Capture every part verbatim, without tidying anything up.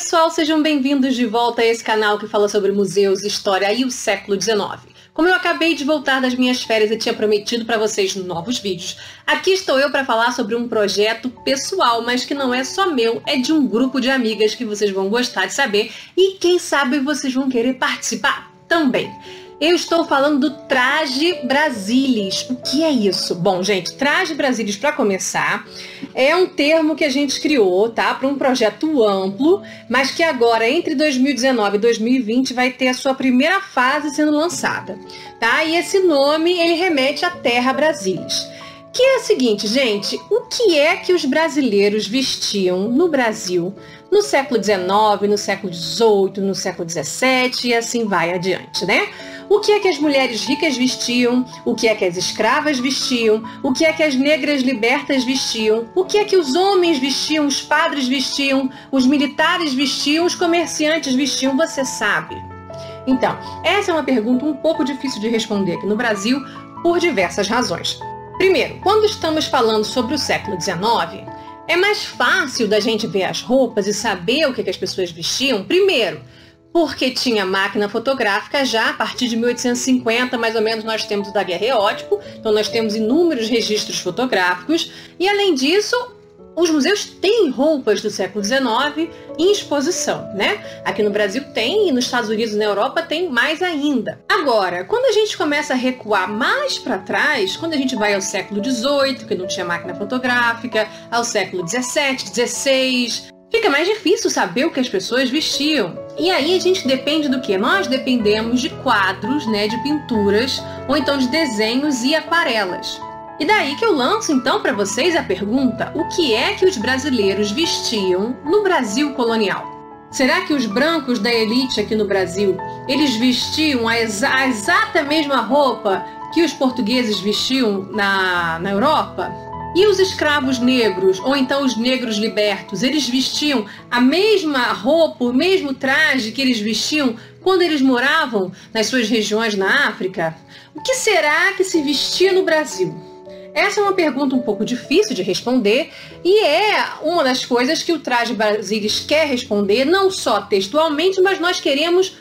pessoal, sejam bem-vindos de volta a esse canal que fala sobre museus, história e o século dezenove. Como eu acabei de voltar das minhas férias e tinha prometido para vocês novos vídeos, aqui estou eu para falar sobre um projeto pessoal, mas que não é só meu, é de um grupo de amigas que vocês vão gostar de saber e quem sabe vocês vão querer participar também. Eu estou falando do Traje Brasilis. O que é isso? Bom, gente, Traje Brasilis, para começar, é um termo que a gente criou, tá? Para um projeto amplo, mas que agora, entre dois mil e dezenove e dois mil e vinte, vai ter a sua primeira fase sendo lançada, tá? E esse nome, ele remete à Terra Brasilis. Que é o seguinte, gente, o que é que os brasileiros vestiam no Brasil no século dezenove, no século dezoito, no século dezessete e assim vai adiante, né? O que é que as mulheres ricas vestiam, o que é que as escravas vestiam, o que é que as negras libertas vestiam, o que é que os homens vestiam, os padres vestiam, os militares vestiam, os comerciantes vestiam, você sabe? Então, essa é uma pergunta um pouco difícil de responder aqui no Brasil por diversas razões. Primeiro, quando estamos falando sobre o século dezenove, é mais fácil da gente ver as roupas e saber o que, que as pessoas vestiam, primeiro, porque tinha máquina fotográfica já a partir de mil oitocentos e cinquenta, mais ou menos, nós temos o daguerreótipo, então nós temos inúmeros registros fotográficos, e além disso, os museus têm roupas do século dezenove em exposição, né? Aqui no Brasil tem, e nos Estados Unidos e na Europa tem mais ainda. Agora, quando a gente começa a recuar mais para trás, quando a gente vai ao século dezoito, que não tinha máquina fotográfica, ao século dezessete, dezesseis, fica mais difícil saber o que as pessoas vestiam. E aí a gente depende do quê? Nós dependemos de quadros, né, de pinturas, ou então de desenhos e aquarelas. E daí que eu lanço então para vocês a pergunta: o que é que os brasileiros vestiam no Brasil colonial? Será que os brancos da elite aqui no Brasil, eles vestiam a, exa a exata mesma roupa que os portugueses vestiam na, na Europa? E os escravos negros, ou então os negros libertos, eles vestiam a mesma roupa, o mesmo traje que eles vestiam quando eles moravam nas suas regiões na África? O que será que se vestia no Brasil? Essa é uma pergunta um pouco difícil de responder e é uma das coisas que o Traje Brasilis quer responder, não só textualmente, mas nós queremos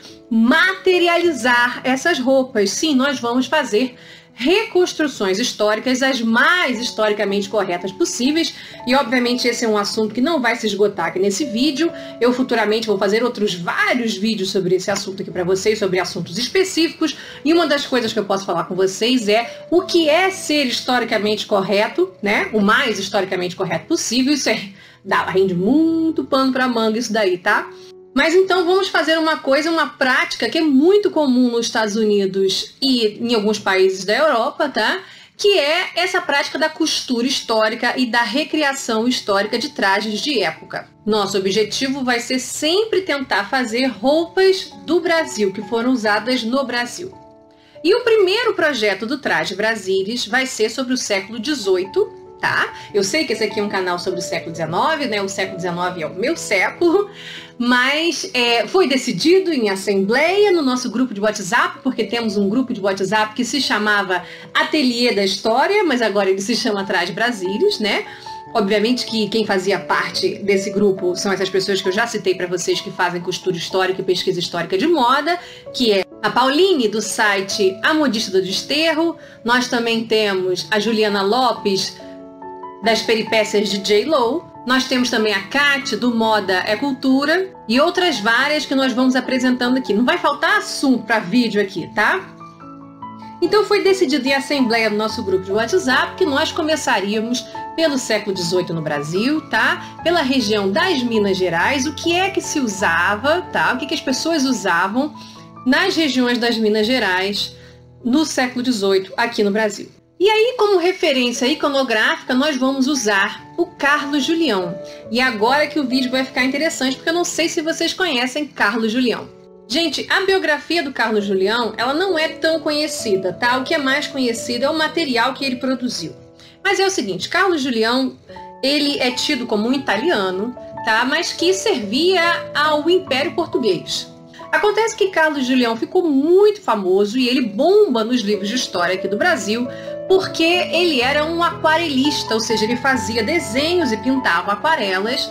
materializar essas roupas. Sim, nós vamos fazer reconstruções históricas as mais historicamente corretas possíveis e obviamente esse é um assunto que não vai se esgotar aqui nesse vídeo. Eu futuramente vou fazer outros vários vídeos sobre esse assunto aqui para vocês, sobre assuntos específicos, e uma das coisas que eu posso falar com vocês é o que é ser historicamente correto, né? O mais historicamente correto possível. Isso é, dá, rende muito pano para manga isso daí, tá? Mas então vamos fazer uma coisa, uma prática que é muito comum nos Estados Unidos e em alguns países da Europa, tá? Que é essa prática da costura histórica e da recriação histórica de trajes de época. Nosso objetivo vai ser sempre tentar fazer roupas do Brasil, que foram usadas no Brasil. E o primeiro projeto do Traje Brasilis vai ser sobre o século dezoito, tá? Eu sei que esse aqui é um canal sobre o século dezenove, né? O século dezenove é o meu século, mas é, foi decidido em assembleia no nosso grupo de WhatsApp, porque temos um grupo de WhatsApp que se chamava Ateliê da História, mas agora ele se chama Traje Brasilis, né? Obviamente que quem fazia parte desse grupo são essas pessoas que eu já citei para vocês que fazem costura histórica e pesquisa histórica de moda, que é a Pauline, do site A Modista do Desterro. Nós também temos a Juliana Lopes, das peripécias de J-Lo. Nós temos também a Kátia, do Moda é Cultura, e outras várias que nós vamos apresentando aqui. Não vai faltar assunto para vídeo aqui, tá? Então foi decidido em assembleia no nosso grupo de WhatsApp que nós começaríamos pelo século dezoito no Brasil, tá? Pela região das Minas Gerais, o que é que se usava, tá? O que, que as pessoas usavam nas regiões das Minas Gerais no século dezoito aqui no Brasil. E aí, como referência iconográfica, nós vamos usar o Carlos Julião. E agora que o vídeo vai ficar interessante, porque eu não sei se vocês conhecem Carlos Julião. Gente, a biografia do Carlos Julião, ela não é tão conhecida, tá? O que é mais conhecido é o material que ele produziu. Mas é o seguinte, Carlos Julião, ele é tido como um italiano, tá? Mas que servia ao Império Português. Acontece que Carlos Julião ficou muito famoso e ele bomba nos livros de história aqui do Brasil porque ele era um aquarelista, ou seja, ele fazia desenhos e pintava aquarelas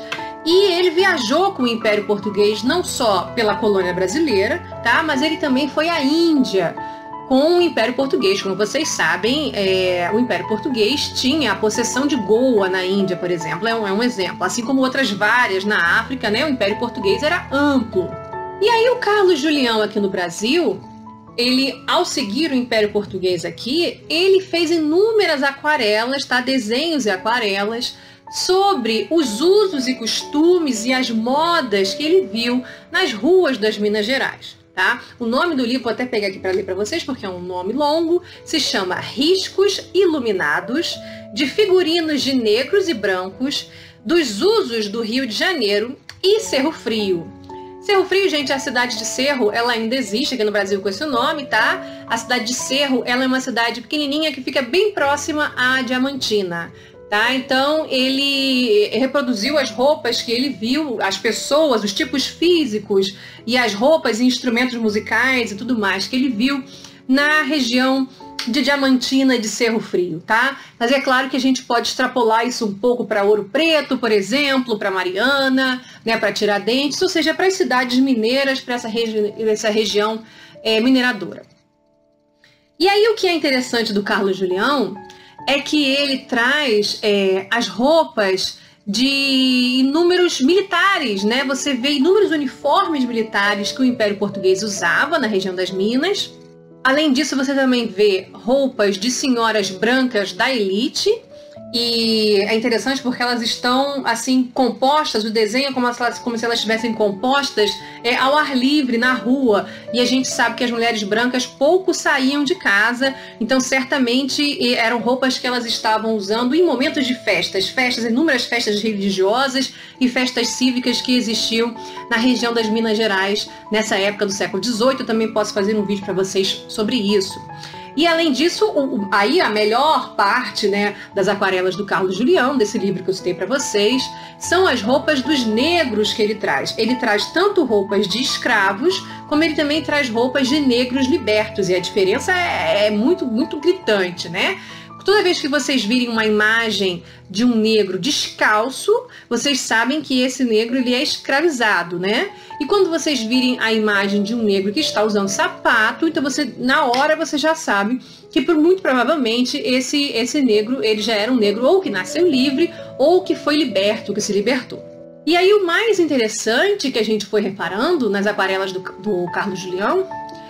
E ele viajou com o Império Português não só pela colônia brasileira, tá? Mas ele também foi à Índia com o Império Português. Como vocês sabem, é, o Império Português tinha a possessão de Goa na Índia, por exemplo, é um, é um exemplo. Assim como outras várias na África, né? O Império Português era amplo. E aí o Carlos Julião aqui no Brasil, ele, ao seguir o Império Português aqui, ele fez inúmeras aquarelas, tá? Desenhos e aquarelas sobre os usos e costumes e as modas que ele viu nas ruas das Minas Gerais. Tá? O nome do livro, vou até pegar aqui para ler para vocês, porque é um nome longo, se chama Riscos Iluminados de Figurinos de Negros e Brancos dos Usos do Rio de Janeiro e Cerro Frio. Cerro Frio, gente, a cidade de Cerro, ela ainda existe aqui no Brasil com esse nome, tá? A cidade de Cerro, ela é uma cidade pequenininha que fica bem próxima à Diamantina. Tá? Então, ele reproduziu as roupas que ele viu, as pessoas, os tipos físicos e as roupas e instrumentos musicais e tudo mais que ele viu na região de Diamantina e de Cerro Frio, tá? Mas é claro que a gente pode extrapolar isso um pouco para Ouro Preto, por exemplo, para Mariana, né, para Tiradentes, ou seja, para as cidades mineiras, para essa, regi essa região é, mineradora. E aí o que é interessante do Carlos Julião é que ele traz é, as roupas de inúmeros militares, né? Você vê inúmeros uniformes militares que o Império Português usava na região das Minas. Além disso, você também vê roupas de senhoras brancas da elite. E é interessante porque elas estão assim compostas, o desenho é como, elas, como se elas estivessem compostas é, ao ar livre, na rua. E a gente sabe que as mulheres brancas pouco saíam de casa, então certamente eram roupas que elas estavam usando em momentos de festas, festas, inúmeras festas religiosas e festas cívicas que existiam na região das Minas Gerais nessa época do século dezoito. Eu também posso fazer um vídeo para vocês sobre isso. E além disso, o, aí a melhor parte, né, das aquarelas do Carlos Julião, desse livro que eu citei para vocês, são as roupas dos negros que ele traz. Ele traz tanto roupas de escravos, como ele também traz roupas de negros libertos. E a diferença é, é muito, muito gritante, né? Toda vez que vocês virem uma imagem de um negro descalço, vocês sabem que esse negro ele é escravizado, né? E quando vocês virem a imagem de um negro que está usando sapato, então você, na hora você já sabe que por muito provavelmente esse, esse negro ele já era um negro ou que nasceu livre ou que foi liberto, que se libertou. E aí o mais interessante que a gente foi reparando nas aquarelas do, do Carlos Julião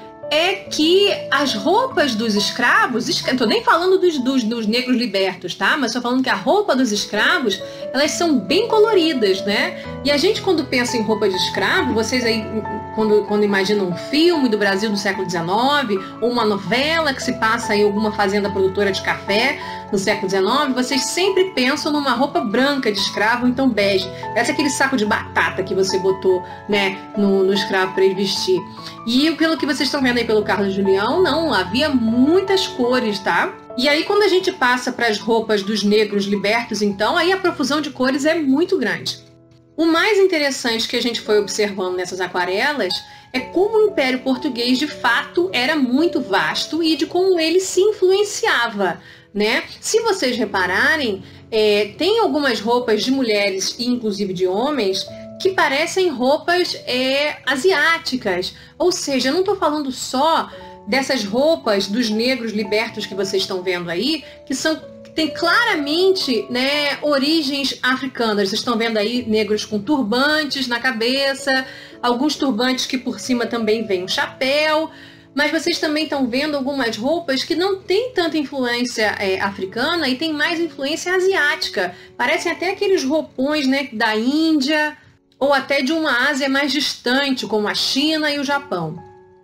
é que as roupas dos escravos, não estou nem falando dos, dos, dos negros libertos, tá? Mas estou falando que a roupa dos escravos, elas são bem coloridas, né? E a gente quando pensa em roupa de escravo, vocês aí quando, quando imaginam um filme do Brasil do século dezenove, ou uma novela que se passa em alguma fazenda produtora de café no século dezenove, vocês sempre pensam numa roupa branca de escravo, então bege. Parece aquele saco de batata que você botou, né, no, no escravo para ele vestir. E pelo que vocês estão vendo aí pelo Carlos Julião, não, havia muitas cores, tá? E aí quando a gente passa para as roupas dos negros libertos, então, aí a profusão de cores é muito grande. O mais interessante que a gente foi observando nessas aquarelas é como o Império Português, de fato, era muito vasto e de como ele se influenciava, né? Se vocês repararem, é, tem algumas roupas de mulheres e inclusive de homens que parecem roupas é, asiáticas. Ou seja, eu não estou falando só dessas roupas dos negros libertos que vocês estão vendo aí, que são tem claramente, né, origens africanas. Vocês estão vendo aí negros com turbantes na cabeça, alguns turbantes que por cima também vem um chapéu, mas vocês também estão vendo algumas roupas que não têm tanta influência é, africana e tem mais influência asiática. Parecem até aqueles roupões, né, da Índia ou até de uma Ásia mais distante, como a China e o Japão.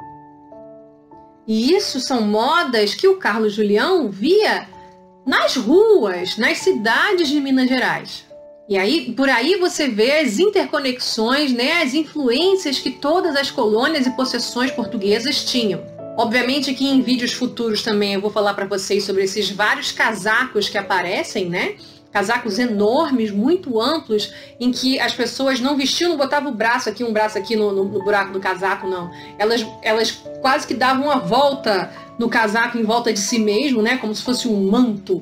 E isso são modas que o Carlos Julião via nas ruas, nas cidades de Minas Gerais. E aí, por aí você vê as interconexões, né, as influências que todas as colônias e possessões portuguesas tinham. Obviamente que em vídeos futuros também eu vou falar para vocês sobre esses vários casacos que aparecem, né? Casacos enormes, muito amplos, em que as pessoas não vestiam, não botavam o braço aqui, um braço aqui no, no, no buraco do casaco, não. Elas, elas quase que davam uma volta no casaco em volta de si mesmo, né? Como se fosse um manto,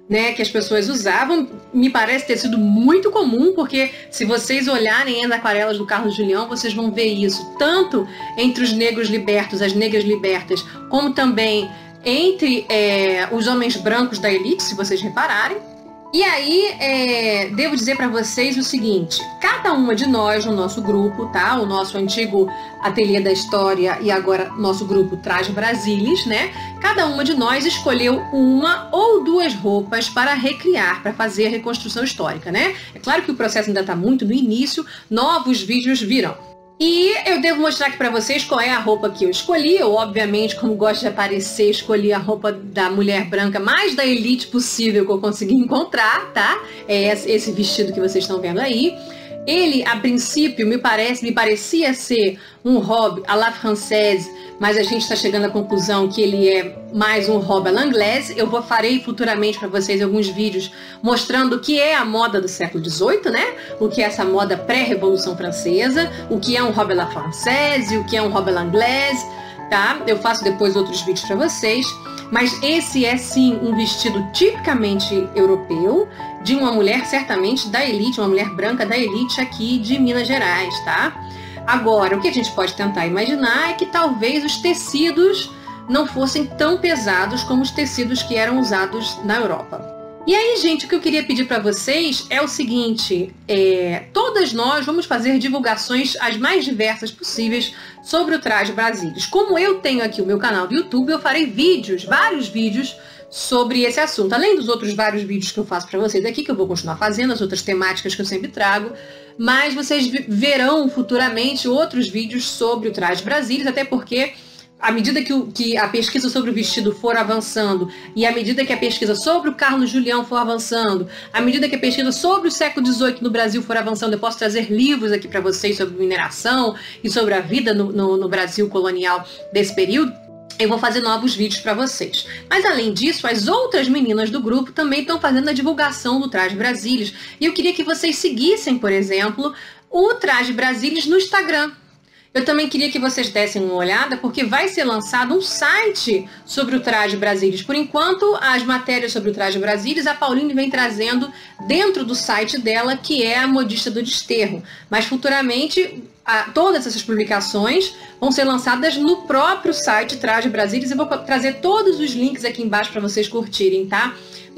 né, que as pessoas usavam, me parece ter sido muito comum, porque se vocês olharem as aquarelas do Carlos Julião, vocês vão ver isso, tanto entre os negros libertos, as negras libertas, como também entre é, os homens brancos da elite, se vocês repararem. E aí, é, devo dizer para vocês o seguinte, cada uma de nós no nosso grupo, tá? O nosso antigo Ateliê da História e agora nosso grupo Traje Brasilis, né? Cada uma de nós escolheu uma ou duas roupas para recriar, para fazer a reconstrução histórica, né? É claro que o processo ainda está muito no início, novos vídeos virão. E eu devo mostrar aqui para vocês qual é a roupa que eu escolhi. Eu, obviamente, como gosto de aparecer, escolhi a roupa da mulher branca mais da elite possível que eu consegui encontrar, tá? É esse vestido que vocês estão vendo aí. Ele, a princípio, me parece, me parecia ser um robe à la française, mas a gente está chegando à conclusão que ele é mais um robe à l'anglaise. Eu vou farei futuramente para vocês alguns vídeos mostrando o que é a moda do século dezoito, né? O que é essa moda pré-revolução francesa, o que é um robe à la française, o que é um robe à l'anglaise, tá? Eu faço depois outros vídeos para vocês. Mas esse é sim um vestido tipicamente europeu, de uma mulher certamente da elite, uma mulher branca da elite aqui de Minas Gerais, tá? Agora, o que a gente pode tentar imaginar é que talvez os tecidos não fossem tão pesados como os tecidos que eram usados na Europa. E aí, gente, o que eu queria pedir para vocês é o seguinte, é, todas nós vamos fazer divulgações as mais diversas possíveis sobre o Traje Brasilis. Como eu tenho aqui o meu canal do YouTube, eu farei vídeos, vários vídeos sobre esse assunto. Além dos outros vários vídeos que eu faço para vocês aqui, que eu vou continuar fazendo, as outras temáticas que eu sempre trago, mas vocês verão futuramente outros vídeos sobre o Traje Brasilis, até porque à medida que, o, que a pesquisa sobre o vestido for avançando e à medida que a pesquisa sobre o Carlos Julião for avançando, à medida que a pesquisa sobre o século dezoito no Brasil for avançando, eu posso trazer livros aqui para vocês sobre mineração e sobre a vida no, no, no Brasil colonial desse período. Eu vou fazer novos vídeos para vocês. Mas além disso, as outras meninas do grupo também estão fazendo a divulgação do Traje Brasilis. E eu queria que vocês seguissem, por exemplo, o Traje Brasilis no Instagram. Eu também queria que vocês dessem uma olhada, porque vai ser lançado um site sobre o Traje Brasilis. Por enquanto, as matérias sobre o Traje Brasilis, a Pauline vem trazendo dentro do site dela, que é a Modista do Desterro. Mas futuramente, a, todas essas publicações vão ser lançadas no próprio site Traje Brasilis. Eu vou trazer todos os links aqui embaixo para vocês curtirem, tá?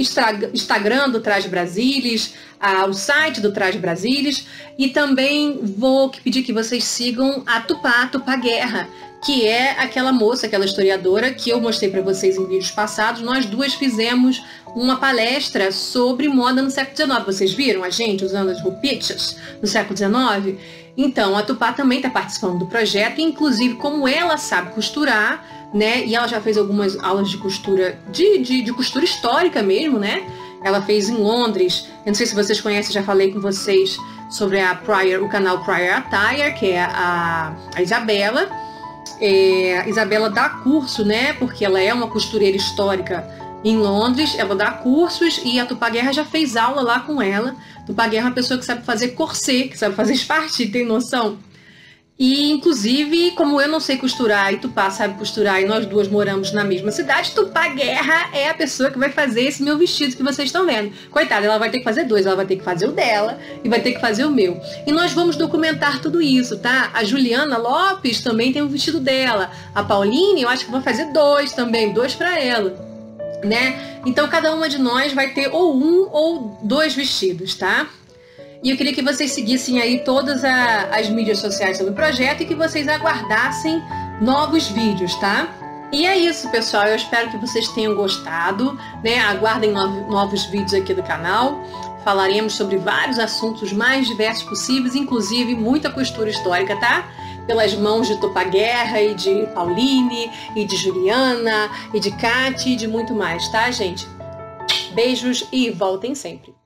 Instagram do Traje Brasilis, ah, o site do Traje Brasilis, e também vou pedir que vocês sigam a Tupá, Tupá Guerra, que é aquela moça, aquela historiadora que eu mostrei para vocês em vídeos passados. Nós duas fizemos uma palestra sobre moda no século dezenove. Vocês viram a gente usando as roupitas no século dezenove? Então, a Tupá também está participando do projeto, inclusive como ela sabe costurar, né? E ela já fez algumas aulas de costura, de, de, de costura histórica mesmo, né? Ela fez em Londres. Eu não sei se vocês conhecem, já falei com vocês sobre a Prior, o canal Prior Attire, que é a, a Isabela. É, a Isabela dá curso, né? Porque ela é uma costureira histórica em Londres. Ela dá cursos e a Tupá Guerra já fez aula lá com ela. Tupá Guerra é uma pessoa que sabe fazer corset, que sabe fazer espartilho, tem noção? E, inclusive, como eu não sei costurar e Tupá sabe costurar e nós duas moramos na mesma cidade, Tupá Guerra é a pessoa que vai fazer esse meu vestido que vocês estão vendo. Coitada, ela vai ter que fazer dois, ela vai ter que fazer o dela e vai ter que fazer o meu. E nós vamos documentar tudo isso, tá? A Juliana Lopes também tem o vestido dela. A Pauline, eu acho que vou fazer dois também, dois pra ela, né? Então, cada uma de nós vai ter ou um ou dois vestidos, tá? E eu queria que vocês seguissem aí todas a, as mídias sociais sobre o projeto e que vocês aguardassem novos vídeos, tá? E é isso, pessoal. Eu espero que vocês tenham gostado, né? Aguardem no, novos vídeos aqui do canal. Falaremos sobre vários assuntos mais diversos possíveis, inclusive muita costura histórica, tá? Pelas mãos de Tupá Guerra e de Pauline, e de Juliana, e de Kati, e de muito mais, tá, gente? Beijos e voltem sempre!